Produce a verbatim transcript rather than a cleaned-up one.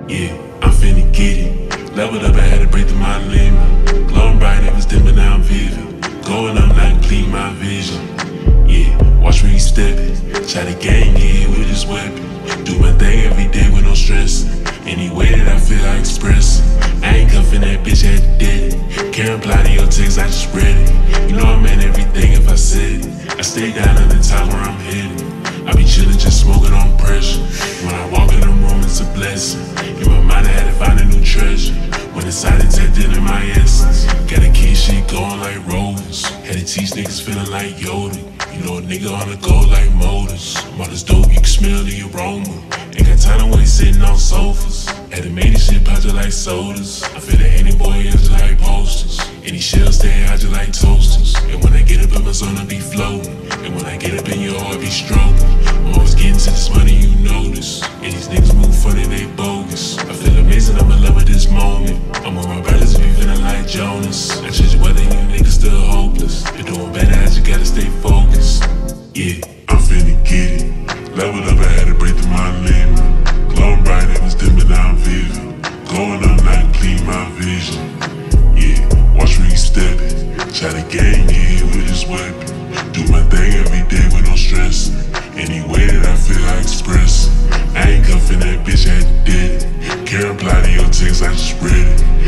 Yeah, I'm finna get it. Leveled up, I had to break through my limit. Glowing bright, it was dim, but now I'm vivid. Going up, not complete my vision. Yeah, watch where you steppin'. Try to gang, yeah, with this weapon. Do my thing every day with no stress. Any way that I feel, I express it. I ain't cuffin' that bitch, I had to dead it. Can't reply to your text, I just read it. You know I meant everything if I said it. I stay down at the top where I'm headed. I be chillin', just smoking on pressure. When I walk in the room, it's a blessing. In my mind, I had to find a new treasure. When it's out, it's acting in my essence. Gotta keep shit going like rovers. Had to teach niggas feeling like Yoda. You know a nigga on the go like motors. I'm all this dope, you can smell the aroma. Ain't got time to waste sitting on sofas. Had to make this shit pop just like sodas. I feel the any boy else just like posters. Any shells stay out just like toasters. And when I get up in my zone, I be floating. And when I get up in your heart, I be stroking. I'm always getting to this money, you know this. And these niggas move funny, they bogus. I feel amazing, I'm in love with this moment. I'm with my brothers, we feeling like Jonas. I change weather, you niggas still hopeless. You're doing better, I just gotta stay focused. Yeah, I'm finna get it. Leveled up, I had to break through my limit. Glowing bright, it was dim, but now I'm vivid. Going up, not complete my vision. Yeah, watch where you steppin'. Try to gang, yeah, with this weapon. Do my thing every day with no stress. Any way that I feel, I express. I ain't cuffin' that bitch, I had to dead it. Can't reply to your text, I just read it.